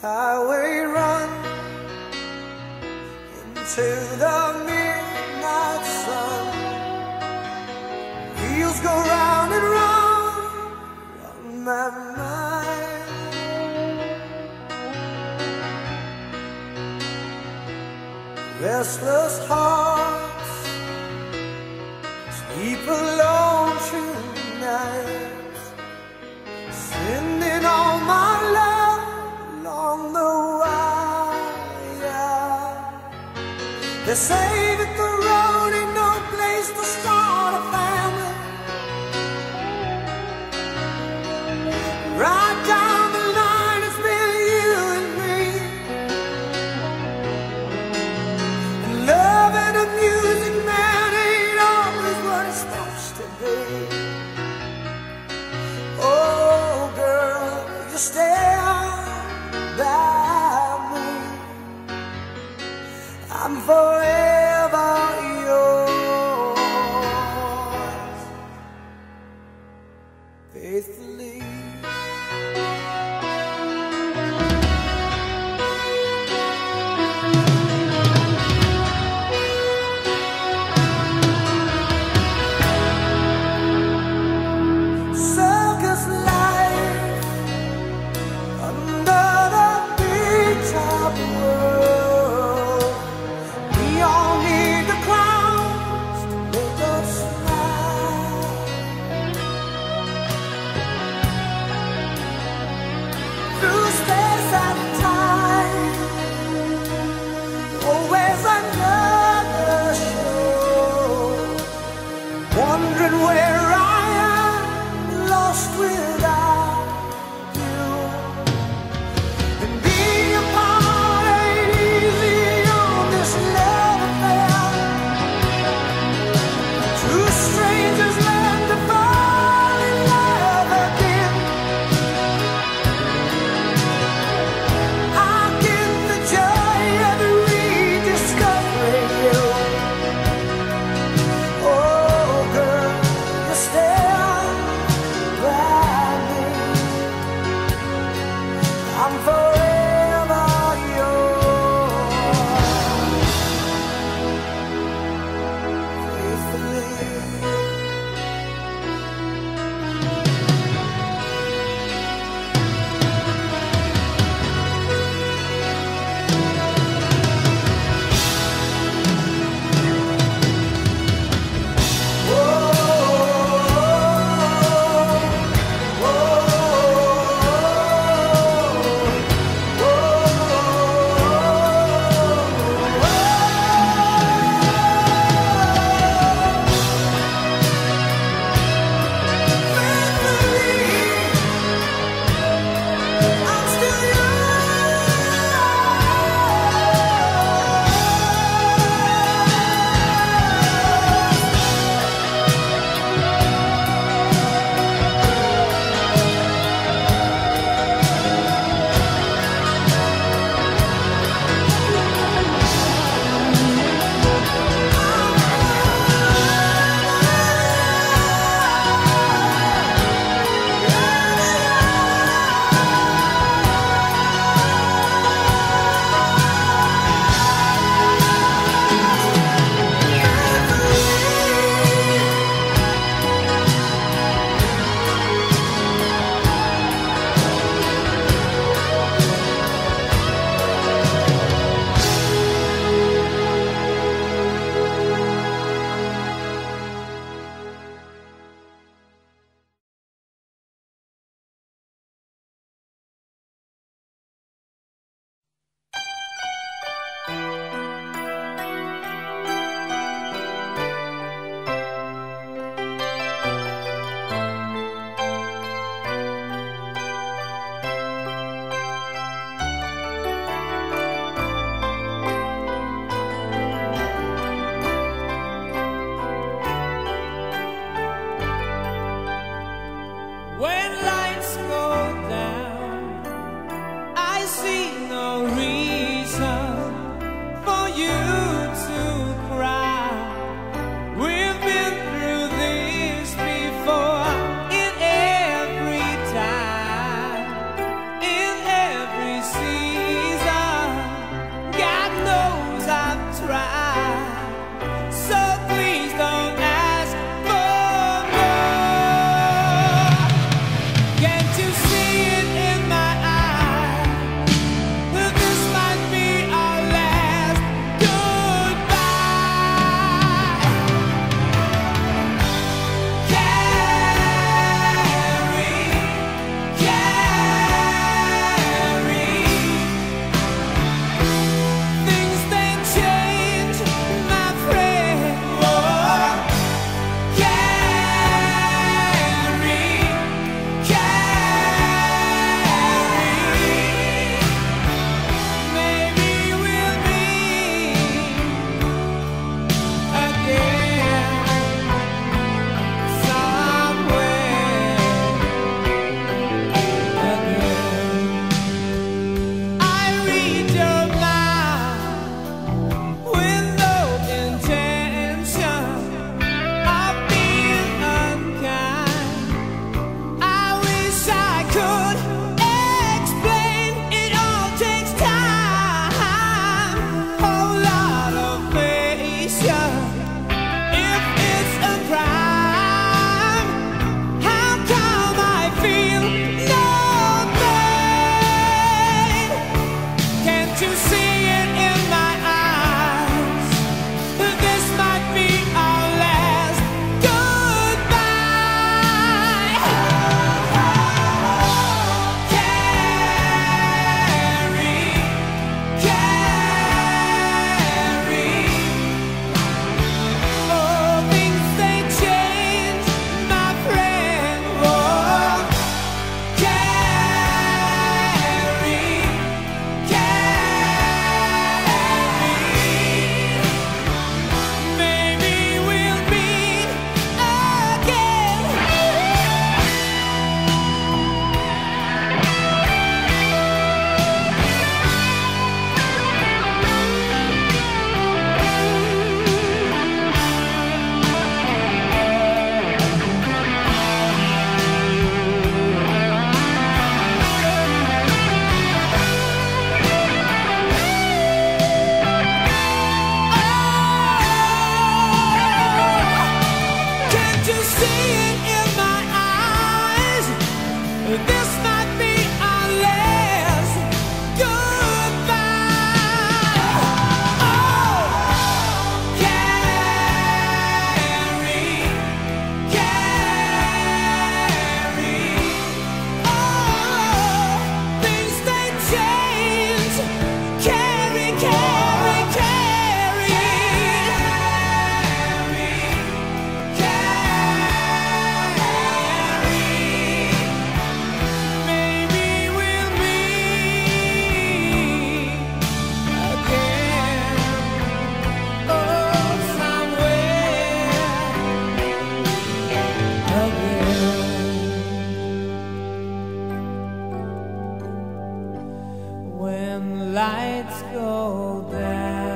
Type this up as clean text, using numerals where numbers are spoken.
highway run into the midnight sun. Wheels go round and round on my mind. Restless hearts sleep alone tonight, sending all my love along the wire. They say that the road ain't no place to start a family. Right down the line, it's been you and me, and loving a music man ain't always what it's supposed to be. Oh girl, you stand by me, I'm forever yours, faithfully. Circus life under the big top world. We all need the clowns to make us smile. Through space and time, always another show. Wondering where I am, lost without you. And being apart ain't easy on this love affair. Two strangers learn to fall in love again. I get the joy of rediscovering you. Oh girl, you stand by me, I'm forever yours, faithfully. I'm still When lights go down, I see no reason for you to cry. We've been through this before, in every time, in every season. when lights go down.